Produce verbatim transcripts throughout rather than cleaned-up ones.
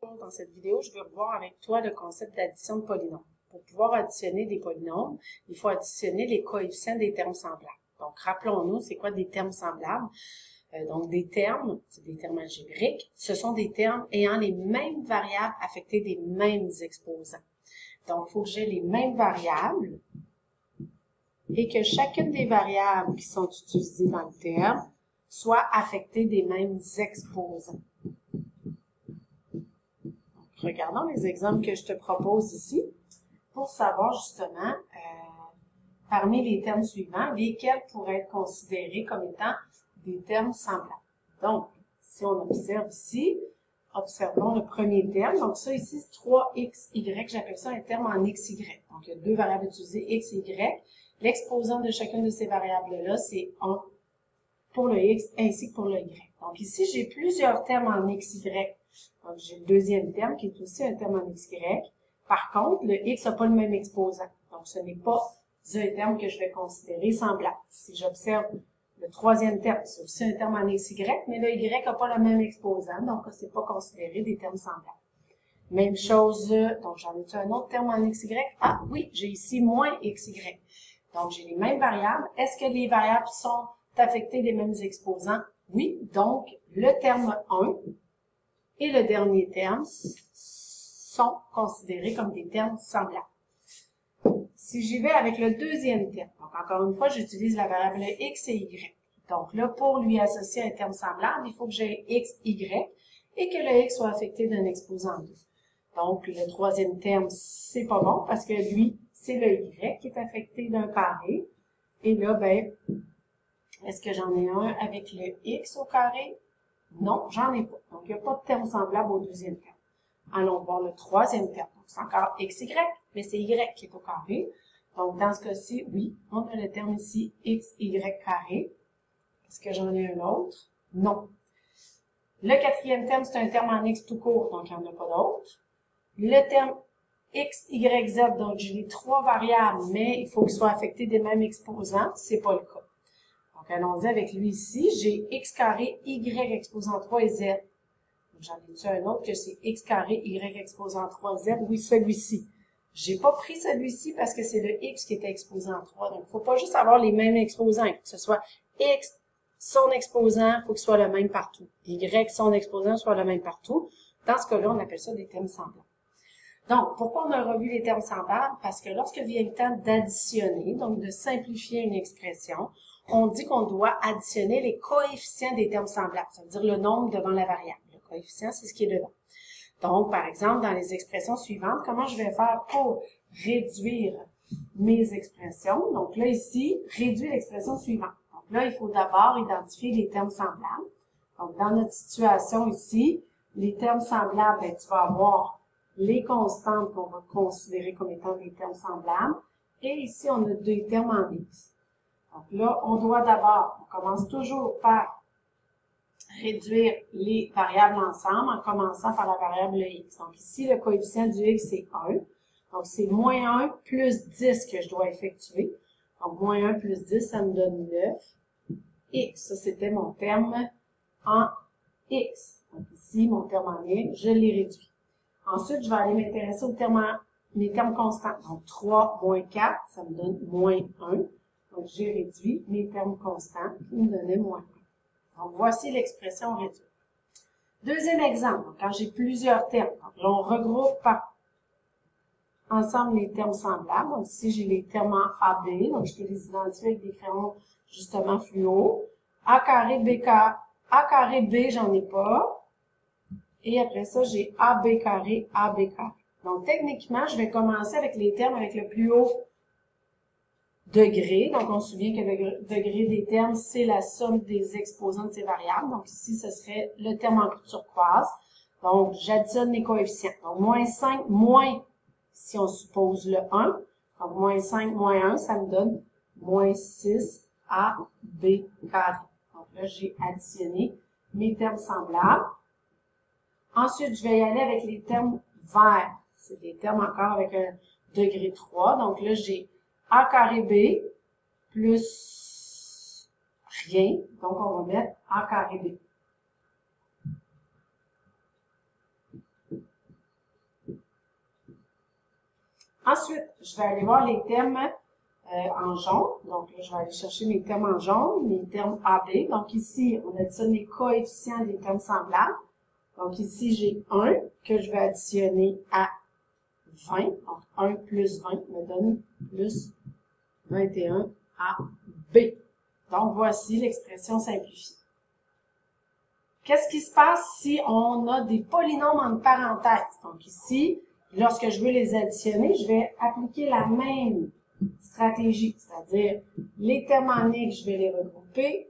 Dans cette vidéo, je vais revoir avec toi le concept d'addition de polynômes. Pour pouvoir additionner des polynômes, il faut additionner les coefficients des termes semblables. Donc, rappelons-nous, c'est quoi des termes semblables? Euh, donc, des termes, c'est des termes algébriques, ce sont des termes ayant les mêmes variables affectées des mêmes exposants. Donc, il faut que j'ai les mêmes variables et que chacune des variables qui sont utilisées dans le terme soit affectée des mêmes exposants. Regardons les exemples que je te propose ici pour savoir justement, euh, parmi les termes suivants, lesquels pourraient être considérés comme étant des termes semblables. Donc, si on observe ici, observons le premier terme. Donc, ça ici, c'est trois x y. J'appelle ça un terme en x y. Donc, il y a deux variables utilisées, x et y. L'exposant de chacune de ces variables-là, c'est un pour le x ainsi que pour le y. Donc, ici, j'ai plusieurs termes en x y. Donc, j'ai le deuxième terme qui est aussi un terme en x y. Par contre, le x n'a pas le même exposant. Donc, ce n'est pas un terme que je vais considérer semblable. Si j'observe le troisième terme, c'est aussi un terme en x y, mais le y n'a pas le même exposant. Donc, ce n'est pas considéré des termes semblables. Même chose, donc j'en ai-tu un autre terme en x y? Ah oui, j'ai ici moins x y. Donc, j'ai les mêmes variables. Est-ce que les variables sont affectées des mêmes exposants? Oui. Donc, le terme un et le dernier terme sont considérés comme des termes semblables. Si j'y vais avec le deuxième terme, donc encore une fois, j'utilise la variable x et y. Donc là, pour lui associer un terme semblable, il faut que j'ai x, y et que le x soit affecté d'un exposant deux. Donc, le troisième terme, c'est pas bon parce que lui, c'est le y qui est affecté d'un carré. Et là, ben, est-ce que j'en ai un avec le x au carré? Non, j'en ai pas. Donc, il n'y a pas de terme semblable au deuxième terme. Allons voir le troisième terme. Donc, c'est encore xy, mais c'est y qui est au carré. Donc, dans ce cas-ci, oui, on a le terme ici xy carré. Est-ce que j'en ai un autre? Non. Le quatrième terme, c'est un terme en x tout court, donc il n'y en a pas d'autre. Le terme x, y, z, donc j'ai les trois variables, mais il faut qu'ils soient affectés des mêmes exposants. C'est pas le cas. Donc, allons-y avec lui ici. J'ai x carré, y exposant trois et z. J'en ai-tu un autre que c'est x carré, y exposant trois, z? Oui, celui-ci. J'ai pas pris celui-ci parce que c'est le x qui était exposant trois. Donc, il faut pas juste avoir les mêmes exposants. Il faut que ce soit x, son exposant, il faut qu'il soit le même partout. Y, son exposant, soit le même partout. Dans ce cas-là, on appelle ça des termes semblables. Donc, pourquoi on a revu les termes semblables? Parce que lorsque vient le temps d'additionner, donc de simplifier une expression, on dit qu'on doit additionner les coefficients des termes semblables, ça veut dire le nombre devant la variable. Le coefficient, c'est ce qui est dedans. Donc, par exemple, dans les expressions suivantes, comment je vais faire pour réduire mes expressions? Donc là, ici, réduire l'expression suivante. Donc là, il faut d'abord identifier les termes semblables. Donc, dans notre situation ici, les termes semblables, bien, tu vas avoir les constantes qu'on va considérer comme étant des termes semblables. Et ici, on a deux termes en x. Donc là, on doit d'abord, on commence toujours par réduire les variables ensemble en commençant par la variable x. Donc ici, le coefficient du x, c'est un. Donc c'est moins un plus dix que je dois effectuer. Donc moins un plus dix, ça me donne neuf. Et ça, c'était mon terme en x. Donc ici, mon terme en x, je l'ai réduit. Ensuite, je vais aller m'intéresser aux termes, les termes constants. Donc trois moins quatre, ça me donne moins un. Donc, j'ai réduit mes termes constants qui me donnaient moins un. Donc, voici l'expression réduite. Deuxième exemple, quand j'ai plusieurs termes. Donc, là, on regroupe par ensemble les termes semblables. Donc, ici, j'ai les termes en A B. Donc, je peux les identifier avec des crayons justement fluo. A carré, B carré. A carré, B, j'en ai pas. Et après ça, j'ai A B carré, A B carré. Donc, techniquement, je vais commencer avec les termes avec le plus haut degré. Donc, on se souvient que le degré des termes, c'est la somme des exposants de ces variables. Donc, ici, ce serait le terme en turquoise. Donc, j'additionne les coefficients. Donc, moins cinq, moins, si on suppose le un. Donc, moins cinq, moins un, ça me donne moins six A B carré. Donc, là, j'ai additionné mes termes semblables. Ensuite, je vais y aller avec les termes verts. C'est des termes encore avec un degré trois. Donc, là, j'ai A carré B plus rien. Donc, on va mettre A carré B. Ensuite, je vais aller voir les termes euh, en jaune. Donc là, je vais aller chercher mes termes en jaune, mes termes A B. Donc ici, on additionne les coefficients des termes semblables. Donc ici, j'ai un que je vais additionner à vingt. Donc un plus vingt me donne plus vingt et un A B. Donc voici l'expression simplifiée. Qu'est-ce qui se passe si on a des polynômes entre parenthèses? Donc ici, lorsque je veux les additionner, je vais appliquer la même stratégie, c'est-à-dire les termes en x, je vais les regrouper,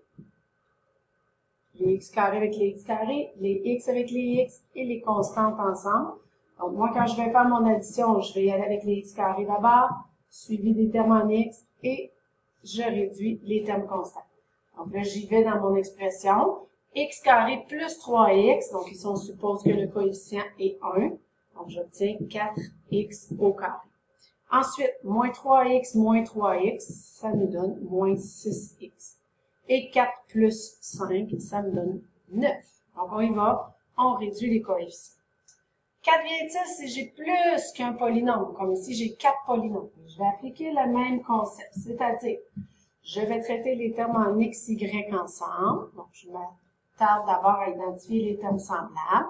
les x carrés avec les x carrés, les x avec les x et les constantes ensemble. Donc moi, quand je vais faire mon addition, je vais y aller avec les x carrés d'abord, suivi des termes en x, et je réduis les termes constants. Donc là, j'y vais dans mon expression. X carré plus trois x, donc ici on suppose que le coefficient est un, donc j'obtiens quatre x au carré. Ensuite, moins trois x moins trois x, ça nous donne moins six x. Et quatre plus cinq, ça me donne neuf. Donc on y va, on réduit les coefficients. Qu'advient-il si j'ai plus qu'un polynôme? Comme ici, j'ai quatre polynômes. Je vais appliquer le même concept, c'est-à-dire, je vais traiter les termes en x, y ensemble. Donc, je m'attarde d'abord à identifier les termes semblables.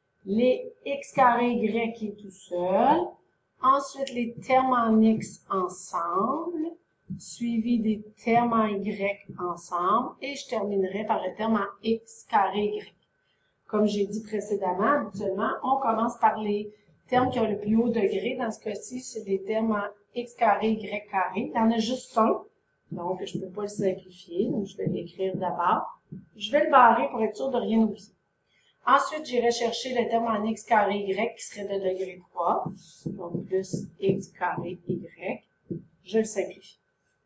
Les x carré y qui est tout seul. Ensuite, les termes en x ensemble, suivi des termes en y ensemble. Et je terminerai par le terme en x carré y. Comme j'ai dit précédemment, habituellement, on commence par les termes qui ont le plus haut degré. Dans ce cas-ci, c'est des termes en x carré, y carré. Il y en a juste un, donc je ne peux pas le simplifier. Donc, je vais l'écrire d'abord. Je vais le barrer pour être sûr de rien oublier. Ensuite, j'irai chercher le terme en x carré, y qui serait de degré trois. Donc, plus x carré, y. Je le simplifie.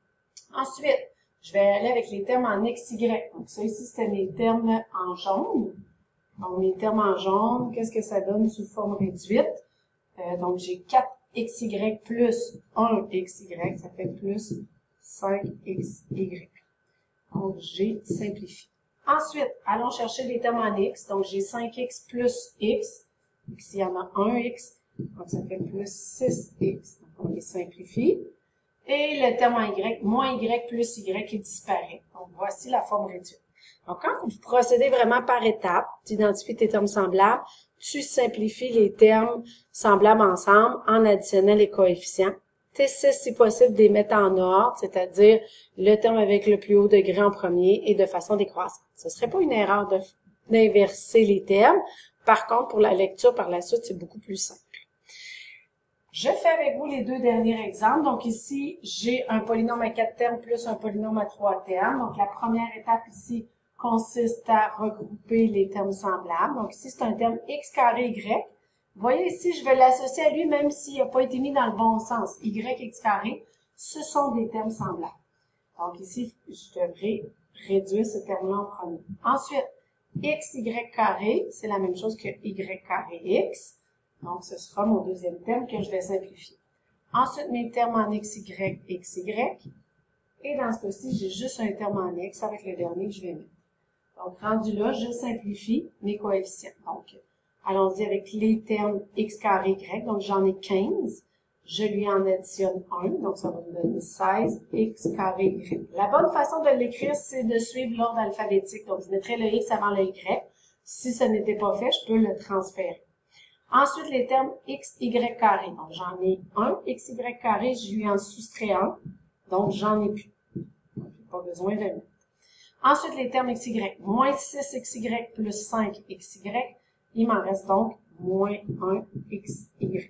Ensuite, je vais aller avec les termes en x, y. Donc, ça ici, c'était mes termes en jaune. Donc, mes termes en jaune, qu'est-ce que ça donne sous forme réduite? Euh, donc, j'ai quatre x y plus un x y, ça fait plus cinq x y. Donc, j'ai simplifié. Ensuite, allons chercher les termes en x. Donc, j'ai cinq x plus x. Ici, il y en a un x. Donc, ça fait plus six x. Donc, on les simplifie. Et le terme en y, moins y plus y qui disparaît. Donc, voici la forme réduite. Donc, quand vous procédez vraiment par étapes, tu identifies tes termes semblables, tu simplifies les termes semblables ensemble en additionnant les coefficients. Tu essaies, si possible, de les mettre en ordre, c'est-à-dire le terme avec le plus haut degré en premier et de façon décroissante. Ce ne serait pas une erreur d'inverser les termes. Par contre, pour la lecture par la suite, c'est beaucoup plus simple. Je fais avec vous les deux derniers exemples. Donc ici, j'ai un polynôme à quatre termes plus un polynôme à trois termes. Donc la première étape ici consiste à regrouper les termes semblables. Donc ici, c'est un terme x carré y. Vous voyez ici, je vais l'associer à lui même s'il n'a pas été mis dans le bon sens. Y, x carré, ce sont des termes semblables. Donc ici, je devrais réduire ce terme-là en premier. Ensuite, x, y carré, c'est la même chose que y carré x. Donc, ce sera mon deuxième terme que je vais simplifier. Ensuite, mes termes en x, y, x, y. Et dans ce cas-ci, j'ai juste un terme en x avec le dernier que je vais mettre. Donc, rendu là, je simplifie mes coefficients. Donc, allons-y avec les termes x carré, y. Donc, j'en ai quinze. Je lui en additionne un. Donc, ça va me donner seize x carré, y. La bonne façon de l'écrire, c'est de suivre l'ordre alphabétique. Donc, je mettrai le x avant le y. Si ce n'était pas fait, je peux le transférer. Ensuite, les termes x, y carré. Donc, j'en ai un x, y carré, je lui en soustrais un. Donc, j'en ai plus. Donc, j'ai pas besoin de le mettre. Ensuite, les termes x, y. Moins six x, y plus cinq x, y. Il m'en reste donc moins un x, y.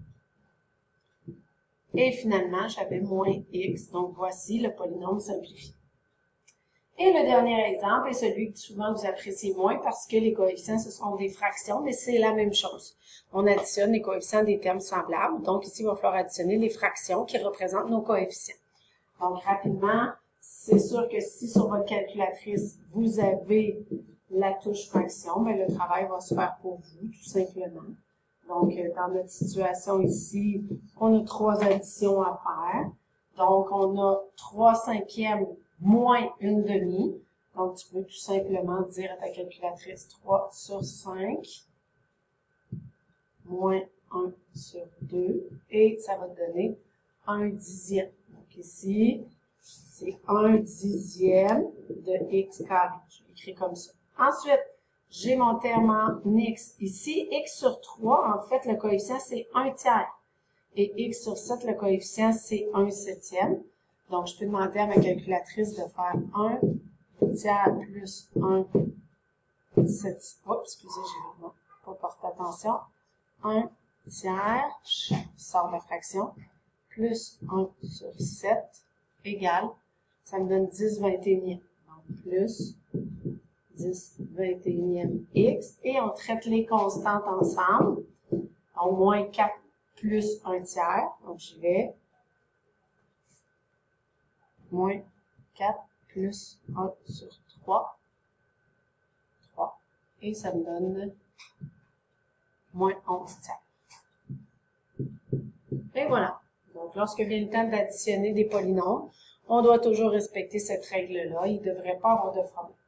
Et finalement, j'avais moins x. Donc, voici le polynôme simplifié. Et le dernier exemple est celui que souvent vous appréciez moins parce que les coefficients, ce sont des fractions, mais c'est la même chose. On additionne les coefficients des termes semblables. Donc, ici, il va falloir additionner les fractions qui représentent nos coefficients. Donc, rapidement, c'est sûr que si sur votre calculatrice, vous avez la touche fraction, bien, le travail va se faire pour vous, tout simplement. Donc, dans notre situation ici, on a trois additions à faire. Donc, on a trois cinquièmes moins une demi. Donc, tu peux tout simplement dire à ta calculatrice trois sur cinq moins un sur deux, et ça va te donner un dixième. Donc ici, c'est un dixième de x carré. Je l'écris comme ça. Ensuite, j'ai mon terme en x. Ici, x sur trois, en fait, le coefficient, c'est un tiers. Et x sur sept, le coefficient, c'est un septième. Donc, je peux demander à ma calculatrice de faire un tiers plus un septième. Oups, excusez, j'ai vraiment pas porté attention. un tiers, je sors la fraction, plus un sur sept, égale, ça me donne dix vingt-et-unième. Donc, plus dix vingt-et-unième x. Et on traite les constantes ensemble. Au moins quatre plus un tiers. Donc, j'y vais. Moins quatre plus un sur trois. trois. Et ça me donne moins onze tiers. Et voilà. Donc, lorsque vient le temps d'additionner des polynômes, on doit toujours respecter cette règle-là. Il ne devrait pas avoir de problème.